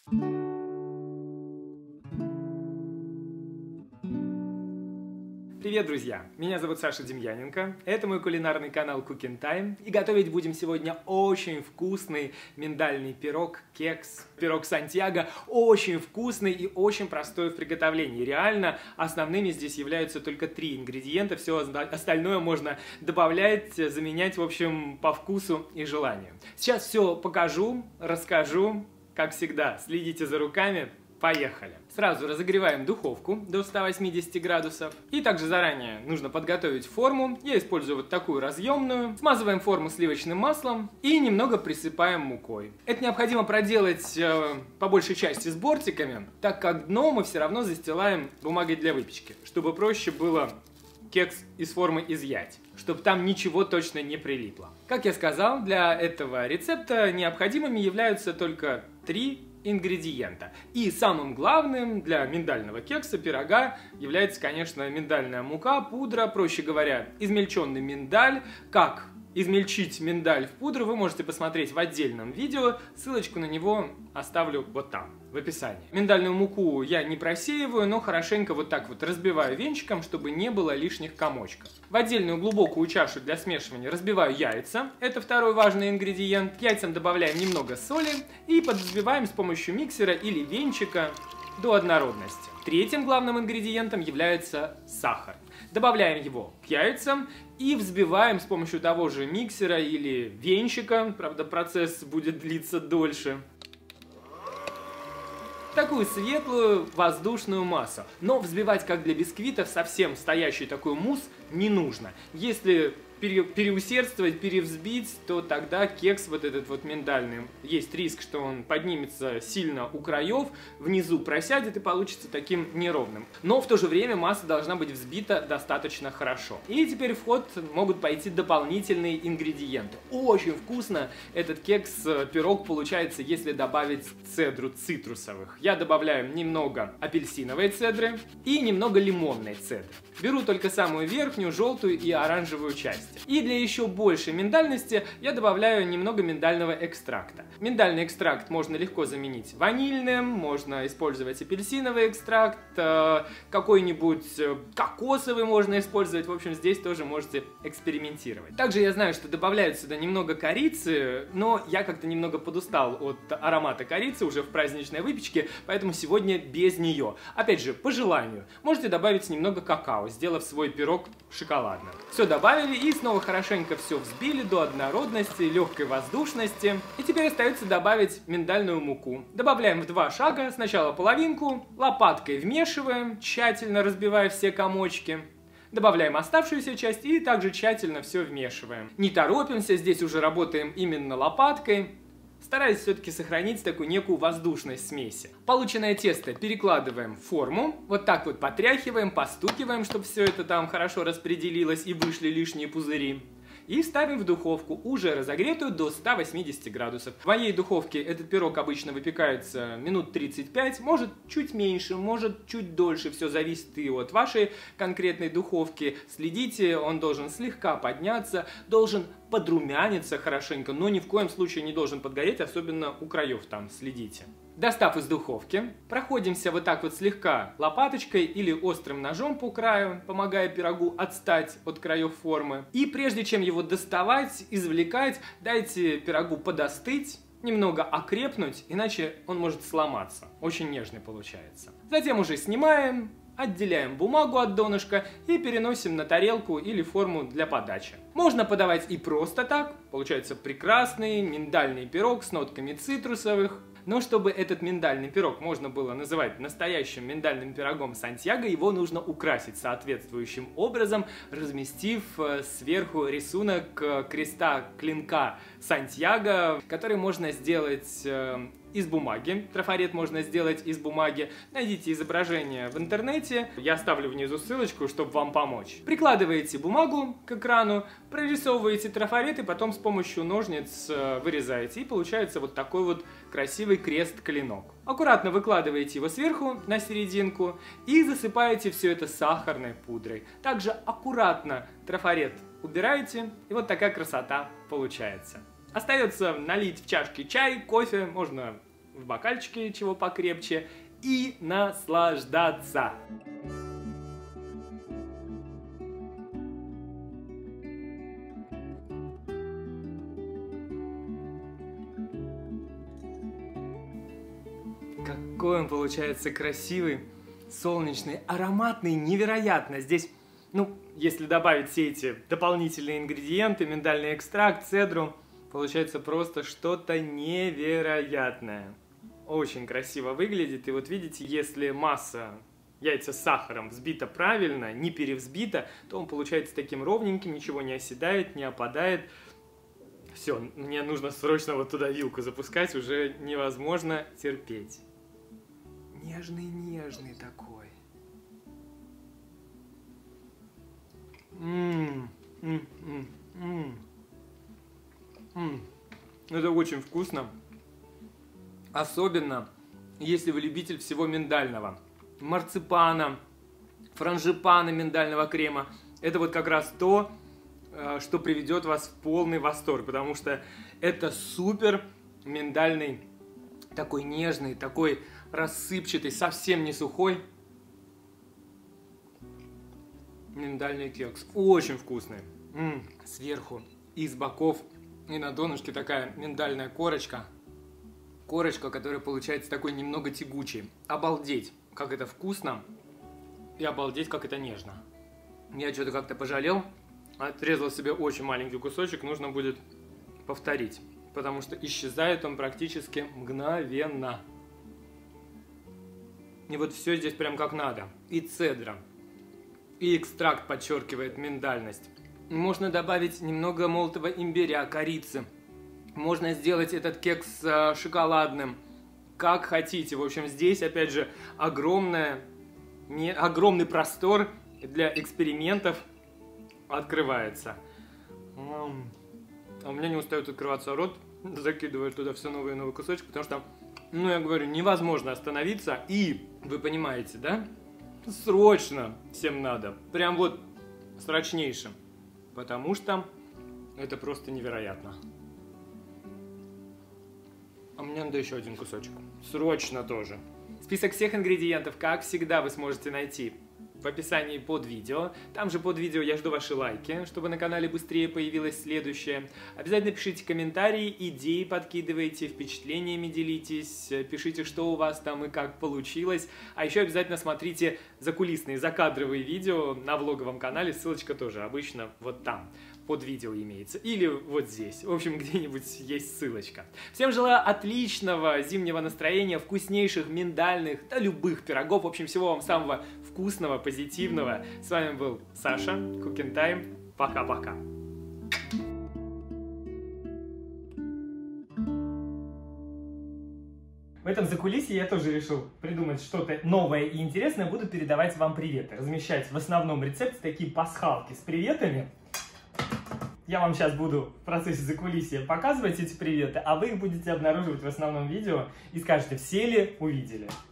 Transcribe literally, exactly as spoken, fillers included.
Привет, друзья! Меня зовут Саша Демьяненко, это мой кулинарный канал Cooking Time, и готовить будем сегодня очень вкусный миндальный пирог, кекс, пирог Сантьяго, очень вкусный и очень простой в приготовлении. Реально, основными здесь являются только три ингредиента, все остальное можно добавлять, заменять, в общем, по вкусу и желанию. Сейчас все покажу, расскажу, как всегда, следите за руками. Поехали! Сразу разогреваем духовку до ста восьмидесяти градусов. И также заранее нужно подготовить форму. Я использую вот такую разъемную. Смазываем форму сливочным маслом и немного присыпаем мукой. Это необходимо проделать э, по большей части с бортиками, так как дно мы все равно застилаем бумагой для выпечки, чтобы проще было кекс из формы изъять, чтобы там ничего точно не прилипло. Как я сказал, для этого рецепта необходимыми являются только три ингредиента. И самым главным для миндального кекса, пирога, является, конечно, миндальная мука, пудра, проще говоря, измельченный миндаль. Как измельчить миндаль в пудру, вы можете посмотреть в отдельном видео, ссылочку на него оставлю вот там, в описании. Миндальную муку я не просеиваю, но хорошенько вот так вот разбиваю венчиком, чтобы не было лишних комочков. В отдельную глубокую чашу для смешивания разбиваю яйца, это второй важный ингредиент. К яйцам добавляем немного соли и подвзбиваем с помощью миксера или венчика до однородности. Третьим главным ингредиентом является сахар. Добавляем его к яйцам и взбиваем с помощью того же миксера или венчика, правда процесс будет длиться дольше, такую светлую воздушную массу. Но взбивать, как для бисквитов, совсем стоящий такой мусс не нужно. Если пере, переусердствовать, перевзбить, то тогда кекс вот этот вот миндальный, есть риск, что он поднимется сильно у краев, внизу просядет и получится таким неровным. Но в то же время масса должна быть взбита достаточно хорошо. И теперь в ход могут пойти дополнительные ингредиенты. Очень вкусно этот кекс-пирог получается, если добавить цедру цитрусовых. Я добавляю немного апельсиновой цедры и немного лимонной цедры. Беру только самую верхнюю, желтую и оранжевую часть. И для еще большей миндальности я добавляю немного миндального экстракта. Миндальный экстракт можно легко заменить ванильным, можно использовать апельсиновый экстракт, какой-нибудь кокосовый можно использовать. В общем, здесь тоже можете экспериментировать. Также я знаю, что добавляют сюда немного корицы, но я как-то немного подустал от аромата корицы уже в праздничной выпечке, поэтому сегодня без нее. Опять же, по желанию. Можете добавить немного какао, сделав свой пирог шоколадным. Все добавили и снова хорошенько все взбили до однородности, легкой воздушности. И теперь остается добавить миндальную муку. Добавляем в два шага. Сначала половинку, лопаткой вмешиваем, тщательно разбивая все комочки. Добавляем оставшуюся часть и также тщательно все вмешиваем. Не торопимся, здесь уже работаем именно лопаткой, стараясь все-таки сохранить такую некую воздушность смеси. Полученное тесто перекладываем в форму, вот так вот потряхиваем, постукиваем, чтобы все это там хорошо распределилось и вышли лишние пузыри. И ставим в духовку, уже разогретую до ста восьмидесяти градусов. В моей духовке этот пирог обычно выпекается минут тридцать пять, может чуть меньше, может чуть дольше, все зависит и от вашей конкретной духовки. Следите, он должен слегка подняться, должен подрумяниться хорошенько, но ни в коем случае не должен подгореть, особенно у краев там следите. Достав из духовки, проходимся вот так вот слегка лопаточкой или острым ножом по краю, помогая пирогу отстать от краев формы. И прежде чем его доставать, извлекать, дайте пирогу подостыть, немного окрепнуть, иначе он может сломаться. Очень нежный получается. Затем уже снимаем, отделяем бумагу от донышка и переносим на тарелку или форму для подачи. Можно подавать и просто так, получается прекрасный миндальный пирог с нотками цитрусовых. Но чтобы этот миндальный пирог можно было называть настоящим миндальным пирогом Сантьяго, его нужно украсить соответствующим образом, разместив сверху рисунок креста клинка Сантьяго, который можно сделать из бумаги. Трафарет можно сделать из бумаги. Найдите изображение в интернете. Я оставлю внизу ссылочку, чтобы вам помочь. Прикладываете бумагу к экрану, прорисовываете трафарет и потом с помощью ножниц вырезаете. И получается вот такой вот красивый крест-клинок. Аккуратно выкладываете его сверху на серединку и засыпаете все это сахарной пудрой. Также аккуратно трафарет убираете, и вот такая красота получается. Остается налить в чашки чай, кофе, можно в бокальчике чего покрепче и наслаждаться. Какой он получается красивый, солнечный, ароматный, невероятно. Здесь, ну, если добавить все эти дополнительные ингредиенты, миндальный экстракт, цедру, получается просто что-то невероятное. Очень красиво выглядит. И вот видите, если масса яйца с сахаром взбита правильно, не перевзбита, то он получается таким ровненьким, ничего не оседает, не опадает. Все, мне нужно срочно вот туда вилку запускать, уже невозможно терпеть. Нежный-нежный такой. Ммм, ммм, ммм, ммм. Это очень вкусно. Особенно, если вы любитель всего миндального. Марципана, франжипана, миндального крема. Это вот как раз то, что приведет вас в полный восторг. Потому что это супер миндальный, такой нежный, такой рассыпчатый, совсем не сухой миндальный кекс. Очень вкусный. М-м. Сверху и с боков, и на донышке такая миндальная корочка. Корочка, которая получается такой немного тягучей. Обалдеть, как это вкусно. И обалдеть, как это нежно. Я что-то как-то пожалел. Отрезал себе очень маленький кусочек. Нужно будет повторить. Потому что исчезает он практически мгновенно. И вот все здесь прям как надо. И цедра, и экстракт подчеркивает миндальность. Можно добавить немного молотого имбиря, корицы. Можно сделать этот кекс шоколадным, как хотите. В общем, здесь, опять же, огромное, не, огромный простор для экспериментов открывается. А у меня не устает открываться рот, закидываю туда все новые и новые кусочки, потому что, ну, я говорю, невозможно остановиться. И, вы понимаете, да? Срочно всем надо. Прям вот срочнейшим. Потому что это просто невероятно. А мне надо еще один кусочек. Срочно тоже. Список всех ингредиентов, как всегда, вы сможете найти в описании под видео. Там же под видео я жду ваши лайки, чтобы на канале быстрее появилось следующее. Обязательно пишите комментарии, идеи подкидывайте, впечатлениями делитесь, пишите, что у вас там и как получилось. А еще обязательно смотрите закулисные, закадровые видео на влоговом канале, ссылочка тоже обычно вот там. Под видео имеется. Или вот здесь. В общем, где-нибудь есть ссылочка. Всем желаю отличного зимнего настроения, вкуснейших миндальных, да любых пирогов. В общем, всего вам самого вкусного, позитивного. С вами был Саша, Cooking Time. Пока-пока. В этом закулисье я тоже решил придумать что-то новое и интересное. Буду передавать вам приветы. Размещать в основном рецепте такие пасхалки с приветами. Я вам сейчас буду в процессе закулисья показывать эти приветы, а вы их будете обнаруживать в основном видео и скажете, все ли увидели.